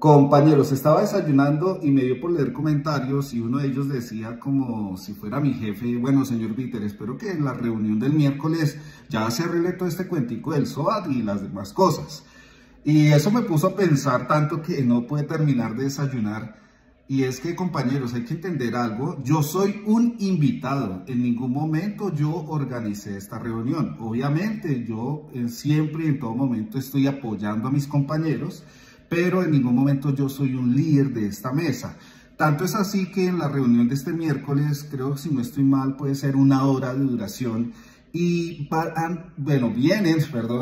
Compañeros, estaba desayunando y me dio por leer comentarios y uno de ellos decía como si fuera mi jefe: bueno, señor Víter, espero que en la reunión del miércoles ya se arregle todo este cuentico del SOAT y las demás cosas. Y eso me puso a pensar tanto que no pude terminar de desayunar. Y es que, compañeros, hay que entender algo. Yo soy un invitado. En ningún momento yo organicé esta reunión. Obviamente, yo siempre y en todo momento estoy apoyando a mis compañeros, pero en ningún momento yo soy un líder de esta mesa. Tanto es así que en la reunión de este miércoles, creo que si no estoy mal, puede ser 1 hora de duración. Y vienen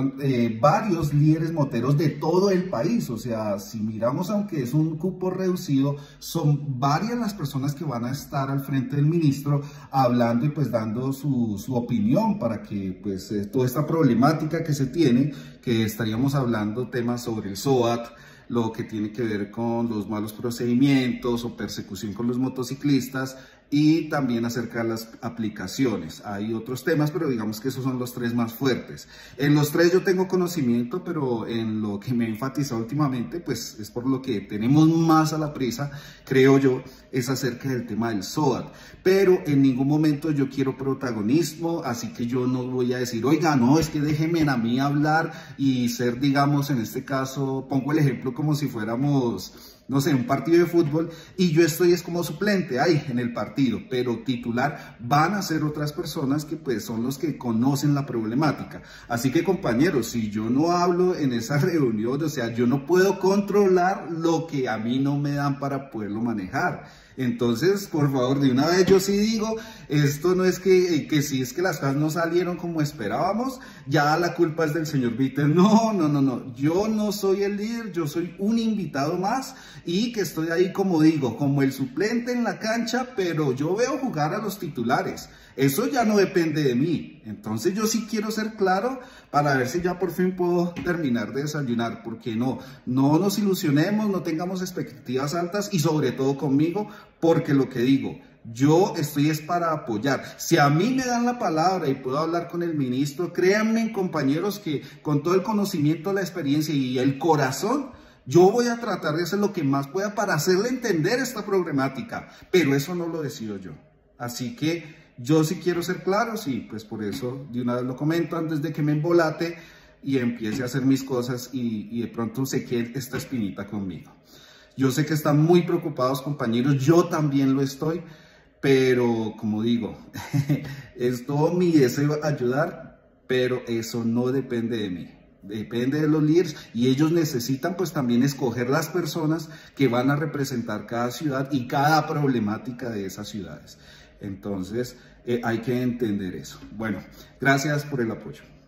varios líderes moteros de todo el país. O sea, si miramos, aunque es un cupo reducido, son varias las personas que van a estar al frente del ministro hablando y pues dando su opinión para que pues toda esta problemática que se tiene, que estaríamos hablando temas sobre el SOAT, lo que tiene que ver con los malos procedimientos o persecución con los motociclistas, y también acerca de las aplicaciones. Hay otros temas, pero digamos que esos son los 3 más fuertes. En los 3 yo tengo conocimiento, pero en lo que me he enfatizado últimamente, pues es por lo que tenemos más a la prisa, creo yo, es acerca del tema del SOAT. Pero en ningún momento yo quiero protagonismo, así que yo no voy a decir: oiga, no, es que déjenme a mí hablar y ser, digamos, en este caso, pongo el ejemplo como si fuéramos, no sé, un partido de fútbol y yo estoy como suplente ahí en el partido, pero titular van a ser otras personas que pues son los que conocen la problemática. Así que, compañeros, si yo no hablo en esa reunión, o sea, yo no puedo controlar lo que a mí no me dan para poderlo manejar. Entonces, por favor, de una vez yo sí digo, esto no es que si es que las cosas no salieron como esperábamos, ya la culpa es del señor Víter. No, yo no soy el líder, yo soy un invitado más y que estoy ahí, como digo, como el suplente en la cancha, pero yo veo jugar a los titulares. Eso ya no depende de mí. Entonces yo sí quiero ser claro para ver si ya por fin puedo terminar de desayunar, porque no nos ilusionemos, no tengamos expectativas altas y sobre todo conmigo, porque lo que digo, yo estoy es para apoyar. Si a mí me dan la palabra y puedo hablar con el ministro, créanme, compañeros, que con todo el conocimiento, la experiencia y el corazón, yo voy a tratar de hacer lo que más pueda para hacerle entender esta problemática, pero eso no lo decido yo. Así que yo sí quiero ser claro, sí, pues por eso de una vez lo comento antes de que me embolate y empiece a hacer mis cosas y de pronto se quede esta espinita conmigo. Yo sé que están muy preocupados, compañeros, yo también lo estoy, pero como digo, es todo mi deseo ayudar, pero eso no depende de mí. Depende de los líderes y ellos necesitan pues también escoger las personas que van a representar cada ciudad y cada problemática de esas ciudades. Entonces hay que entender eso. Bueno, gracias por el apoyo.